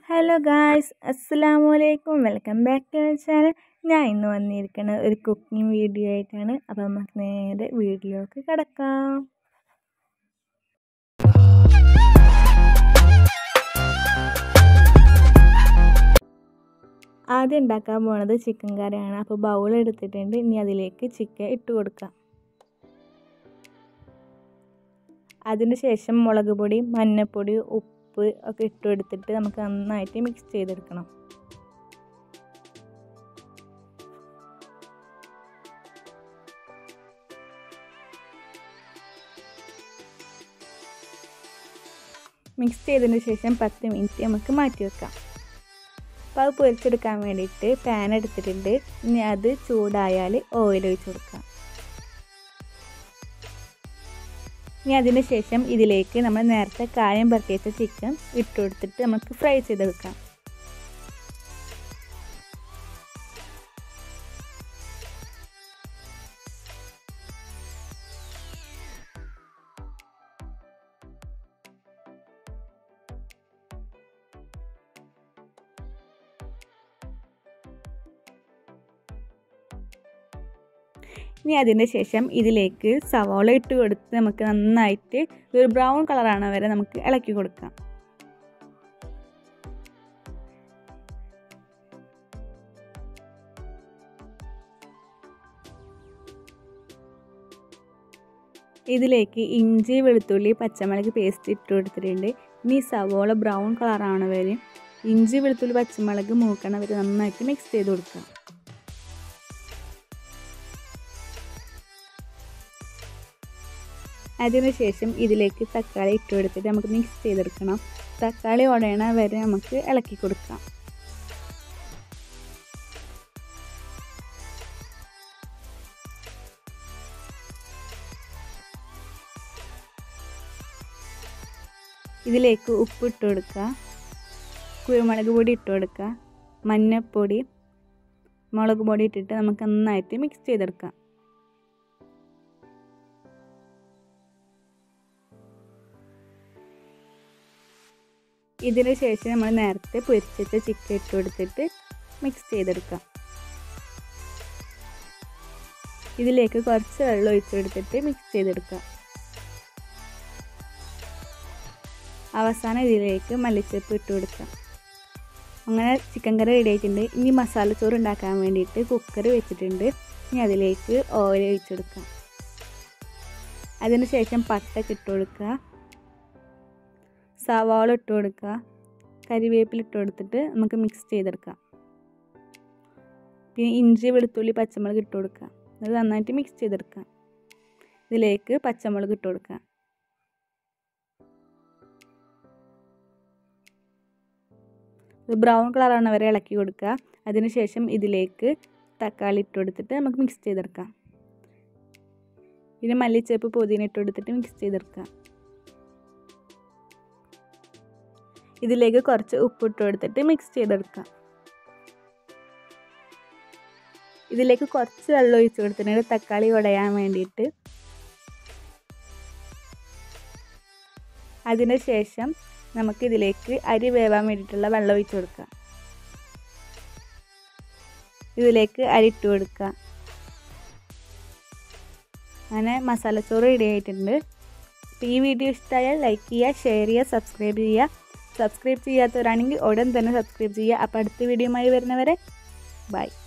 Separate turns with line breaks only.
Hello guys, അസ്സലാമു അലൈക്കും. Welcome back to our channel. ഞാൻ ഇന്ന് വന്നിരിക്കുന്നത് ഒരു കുക്കിംഗ് വീഡിയോ ആയിട്ടാണ്. അപ്പോൾ നമുക്ക് നേരെ വീഡിയോക്ക് കിടക്കാം. ആദ്യം ഉണ്ടാക്കാൻ പോണത് ചിക്കൻ കറിയാണ്. അപ്പോൾ ബൗൾ എടുത്തിട്ടുണ്ട്. ഇനി അതിലേക്ക് ചിക്കൻ ഇട്ട് കൊടുക്കാം. അതിന് ശേഷം മുളക് പൊടി, മഞ്ഞൾപ്പൊടി, ഉപ്പ് ഒക്കെ ഇട്ട് കൊടുത്തിട്ട് നമുക്ക് നന്നായിട്ട് മിക്സ് ചെയ്തെടുക്കണം. മിക്സ് ചെയ്തതിന് ശേഷം 10 മിനിറ്റ് നമുക്ക് മാറ്റി വെക്കാം. അപ്പോൾ അത് പൊരിച്ചെടുക്കാൻ വേണ്ടിയിട്ട് പാൻ എടുത്തിട്ടുണ്ട്. ഇനി അത് ചൂടായാൽ ഓയിൽ ഒഴിച്ച് കൊടുക്കാം. ഇനി അതിന് ശേഷം ഇതിലേക്ക് നമ്മൾ നേരത്തെ കായം പെരട്ടിയ ചിക്കൻ ഇട്ട് കൊടുത്തിട്ട് നമുക്ക് ഫ്രൈ ചെയ്തെടുക്കാം. ഇനി അതിന് ശേഷം ഇതിലേക്ക് സവാള ഇട്ട് കൊടുത്ത് നമുക്ക് നന്നായിട്ട് ഒരു ബ്രൗൺ കളറാണ് വരെ നമുക്ക് ഇളക്കി കൊടുക്കാം. ഇതിലേക്ക് ഇഞ്ചി, വെളുത്തുള്ളി, പച്ചമുളക് പേസ്റ്റ് ഇട്ട് കൊടുത്തിട്ടുണ്ട്. ഇനി സവാള ബ്രൗൺ കളറാണ് വരെ ഇഞ്ചി, വെളുത്തുള്ളി, പച്ചമുളക് മൂക്കണ വരെ നന്നായിട്ട് മിക്സ് ചെയ്ത് കൊടുക്കാം. അതിനുശേഷം ഇതിലേക്ക് തക്കാളി ഇട്ട് കൊടുത്തിട്ട് നമുക്ക് മിക്സ് ചെയ്തെടുക്കണം. തക്കാളി ഉടയണ വരെ നമുക്ക് ഇളക്കി കൊടുക്കാം. ഇതിലേക്ക് ഉപ്പ് ഇട്ട് കൊടുക്കുക, കുരുമുളക് പൊടി ഇട്ട് കൊടുക്കുക, മഞ്ഞൾപ്പൊടി, മുളക് പൊടി ഇട്ടിട്ട് നമുക്ക് നന്നായിട്ട് മിക്സ് ചെയ്തെടുക്കാം. ഇതിന് ശേഷം നമ്മൾ നേരത്തെ പൊരിച്ച ചിക്കൻ ഇട്ട് കൊടുത്തിട്ട് മിക്സ് ചെയ്തെടുക്കാം. ഇതിലേക്ക് കുറച്ച് വെള്ളം ഒഴിച്ച് കൊടുത്തിട്ട് മിക്സ് ചെയ്തെടുക്കാം. അവസാനം ഇതിലേക്ക് മല്ലിച്ചപ്പ് ഇട്ട് കൊടുക്കാം. അങ്ങനെ ചിക്കൻ കറി റെഡി ആയിട്ടുണ്ട്. ഇനി മസാലച്ചോറ് ഉണ്ടാക്കാൻ വേണ്ടിയിട്ട് കുക്കർ വെച്ചിട്ടുണ്ട്. ഇനി അതിലേക്ക് ഓയിൽ ഒഴിച്ചെടുക്കാം. അതിന് ശേഷം പട്ട ഇട്ട് കൊടുക്കുക, സവാള ഇട്ട് കൊടുക്കുക, കരിവേപ്പില ഇട്ട് കൊടുത്തിട്ട് നമുക്ക് മിക്സ് ചെയ്തെടുക്കാം. പിന്നെ ഇഞ്ചി, വെളുത്തുള്ളി, പച്ചമുളക് ഇട്ട് കൊടുക്കുക. അത് നന്നായിട്ട് മിക്സ് ചെയ്തെടുക്കാം. ഇതിലേക്ക് പച്ചമുളക് ഇട്ട് കൊടുക്കുക. ഇത് ബ്രൗൺ കളറാണ് വരെ ഇളക്കി കൊടുക്കുക. അതിനുശേഷം ഇതിലേക്ക് തക്കാളി ഇട്ട് കൊടുത്തിട്ട് നമുക്ക് മിക്സ് ചെയ്തെടുക്കാം. പിന്നെ മല്ലിച്ചപ്പ്, പുതിന ഇട്ട് കൊടുത്തിട്ട് മിക്സ് ചെയ്തെടുക്കാം. ഇതിലേക്ക് കുറച്ച് ഉപ്പിട്ട് കൊടുത്തിട്ട് മിക്സ് ചെയ്തെടുക്കാം. ഇതിലേക്ക് കുറച്ച് വെള്ളം ഒഴിച്ച് കൊടുത്തിട്ടുണ്ട് തക്കാളി ഉടയാൻ വേണ്ടിയിട്ട്. അതിന് ശേഷം നമുക്കിതിലേക്ക് അരി വേവാൻ വേണ്ടിയിട്ടുള്ള വെള്ളം ഒഴിച്ച് കൊടുക്കാം. ഇതിലേക്ക് അരി ഇട്ട് കൊടുക്കുക. അങ്ങനെ മസാലച്ചോറ് റെഡി ആയിട്ടുണ്ട്. അപ്പോൾ ഈ വീഡിയോ ഇഷ്ടമായാൽ ലൈക്ക് ചെയ്യുക, ഷെയർ ചെയ്യുക, സബ്സ്ക്രൈബ് ചെയ്യുക. സബ്സ്ക്രൈബ് ചെയ്യാത്തവരാണെങ്കിൽ ഉടൻ തന്നെ സബ്സ്ക്രൈബ് ചെയ്യുക. അപ്പോൾ അടുത്ത വീഡിയോയുമായി വരുന്നവരെ ബൈ.